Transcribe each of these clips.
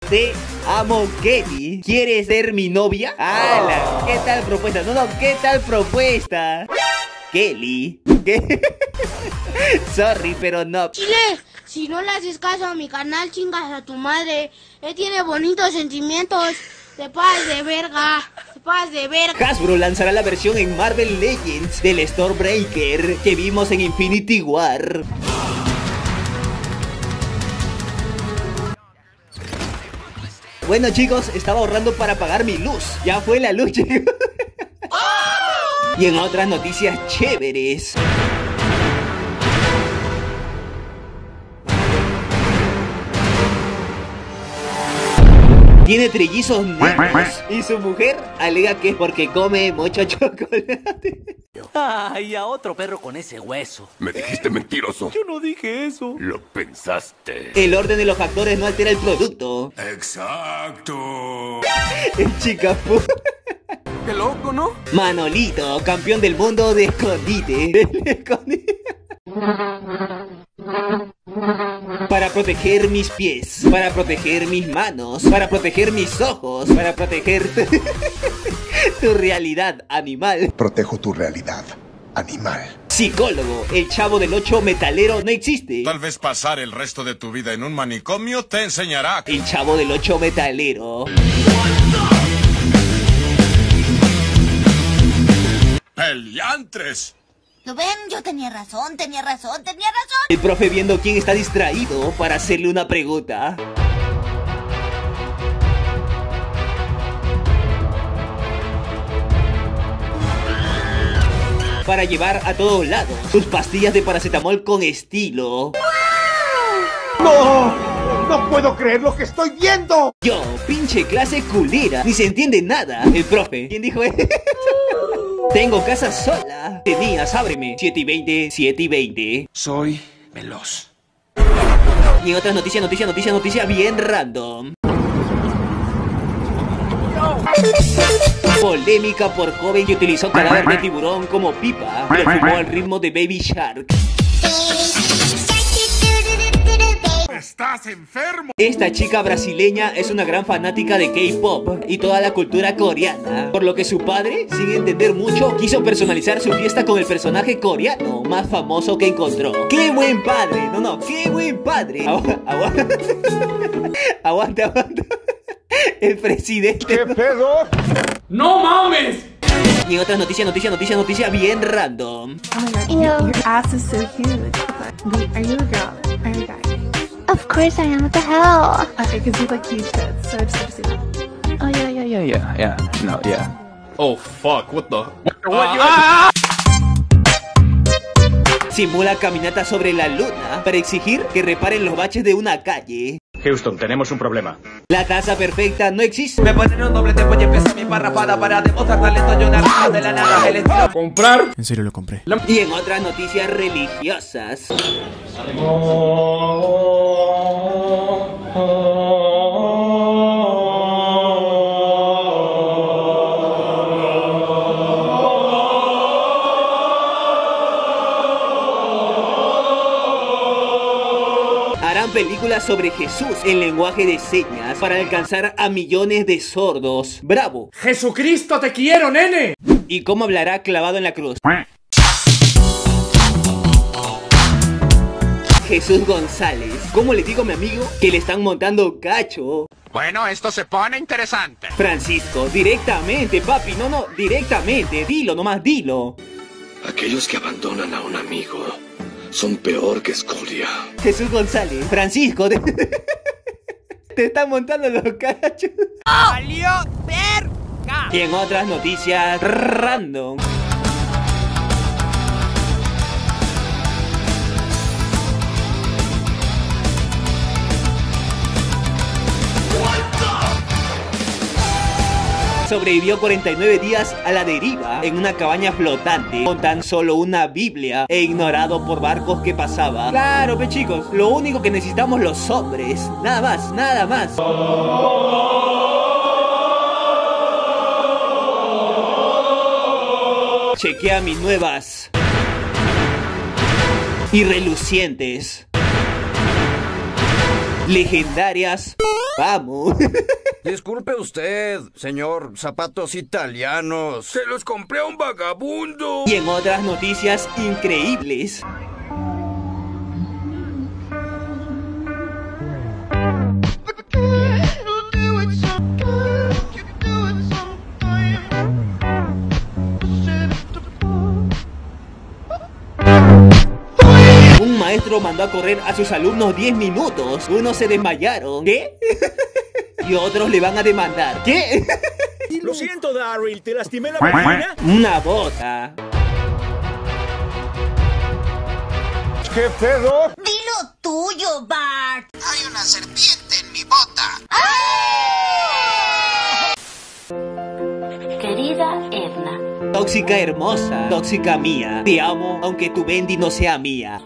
Te amo, Kelly. ¿Quieres ser mi novia? ¡Hala! ¿Qué tal propuesta? No, ¿qué tal propuesta? Kelly. ¿Qué? Sorry, pero no. Chile, si no le haces caso a mi canal, chingas a tu madre. Él tiene bonitos sentimientos. Te pasas de verga. Te pasas de verga. Hasbro lanzará la versión en Marvel Legends del Stormbreaker que vimos en Infinity War. Bueno chicos, estaba ahorrando para pagar mi luz. Ya fue la luz, chicos. Y en otras noticias chéveres, tiene trellizos negros y su mujer alega que es porque come mucho chocolate. Ay, a otro perro con ese hueso. Me dijiste mentiroso. Yo no dije eso. Lo pensaste. El orden de los factores no altera el producto. Exacto. El Chicapú. Qué loco, ¿no? Manolito, campeón del mundo de escondite. Para proteger mis pies, para proteger mis manos, para proteger mis ojos, para proteger tu realidad, animal. Protejo tu realidad, animal. Psicólogo, el Chavo del 8 metalero no existe. Tal vez pasar el resto de tu vida en un manicomio te enseñará. El Chavo del 8 metalero. ¡Peliantres! ¿Lo ven? Yo tenía razón. El profe viendo quién está distraído para hacerle una pregunta. Para llevar a todos lados sus pastillas de paracetamol con estilo. ¡No! ¡No puedo creer lo que estoy viendo! Yo, pinche clase culera, ni se entiende nada. El profe, ¿quién dijo eso? Tengo casa sola. Tenías, ábreme. 7:20, 7:20. Soy veloz. Y en otras noticias bien random. Polémica por joven que utilizó cadáver de tiburón como pipa. Lo fumó al ritmo de Baby Shark. ¡Estás enfermo! Esta chica brasileña es una gran fanática de K-pop y toda la cultura coreana, por lo que su padre, sin entender mucho, quiso personalizar su fiesta con el personaje coreano más famoso que encontró. ¡Qué buen padre! ¡Qué buen padre! Aguanta. El presidente. ¿Qué pedo? ¡No mames! Y en otras noticias bien random. Oh my god, your ass is so huge. Are you a girl? Are you a guy? Of course I am. What the hell? Okay, because you like huge tits, so I just have to see that. Oh, yeah. No, yeah. Oh, fuck, what the... Simula caminata sobre la luna para exigir que reparen los baches de una calle. Houston, tenemos un problema. La taza perfecta no existe. Me ponen un doble tempo y empieza mi parrafada para demostrar talento. Yo narrado de la nada. El estilo. ¿Comprar? En serio lo compré. Y en otras noticias religiosas. Harán películas sobre Jesús en lenguaje de señas para alcanzar a millones de sordos. ¡Bravo! ¡Jesucristo, te quiero, nene! ¿Y cómo hablará clavado en la cruz? Jesús González. ¿Cómo le digo a mi amigo que le están montando cacho? Bueno, esto se pone interesante. Francisco, directamente, papi. No, directamente. Dilo, nomás dilo. Aquellos que abandonan a un amigo son peor que escoria. Jesús González. Francisco. Te están montando los cachos. ¡Valió verga! Y en otras noticias random. Sobrevivió 49 días a la deriva en una cabaña flotante con tan solo una Biblia e ignorado por barcos que pasaban. Claro, pe chicos, lo único que necesitamos los hombres. Nada más, nada más. Chequea mis nuevas y relucientes legendarias. Vamos. Disculpe usted, señor, zapatos italianos. Se los compré a un vagabundo. Y en otras noticias increíbles. Un maestro mandó a correr a sus alumnos 10 minutos. Unos se desmayaron. ¿Qué? Y otros le van a demandar. ¿Qué? Lo siento, Daryl, ¿te lastimé la vagina? Una bota. ¿Qué pedo? Dilo tuyo, Bart. Hay una serpiente en mi bota. Querida Edna. Tóxica hermosa, tóxica mía. Te amo aunque tu Bendy no sea mía.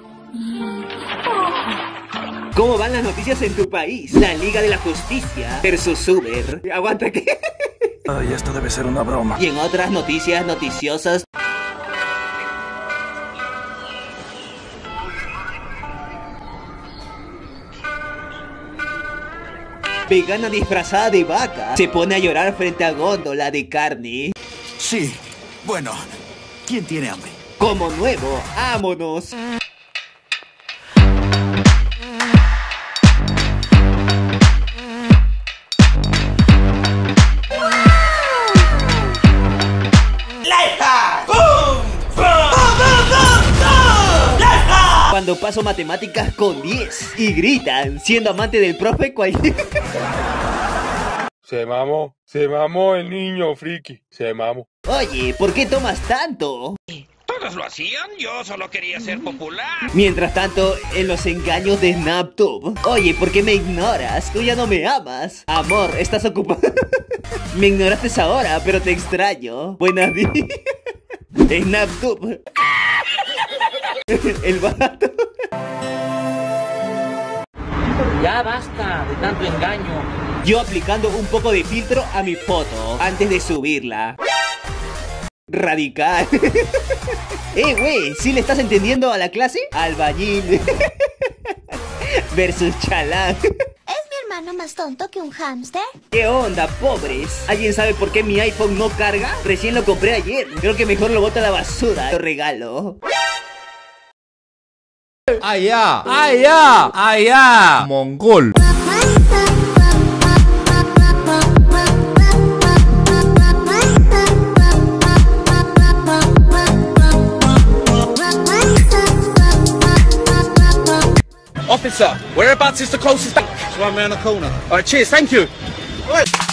¿Cómo van las noticias en tu país? La Liga de la Justicia versus Uber. Aguanta, ¿qué? Ay, esto debe ser una broma. Y en otras noticias noticiosas. Vegana disfrazada de vaca se pone a llorar frente a góndola de carne. Sí, bueno, ¿quién tiene hambre? Como nuevo, vámonos. Cuando paso matemáticas con 10 y gritan, siendo amante del profe cualquier... Se mamó el niño, friki, se mamó. Oye, ¿por qué tomas tanto? Todos lo hacían, yo solo quería ser popular. Mientras tanto, en los engaños de SnapTube. Oye, ¿por qué me ignoras? Tú ya no me amas. Amor, estás ocupado. Me ignoraste ahora, pero te extraño. Buenas días. SnapTube. El vato. Ya basta de tanto engaño. Yo aplicando un poco de filtro a mi foto antes de subirla. Radical. Güey, ¿sí le estás entendiendo a la clase? Albañil versus chalán. ¿Es mi hermano más tonto que un hámster? ¿Qué onda, pobres? ¿Alguien sabe por qué mi iPhone no carga? Recién lo compré ayer. Creo que mejor lo boto a la basura. Lo regalo. Allá, allá, allá, mongol. Officer, whereabouts is the closest bank? It's right around the corner. Alright, cheers, thank you. Right.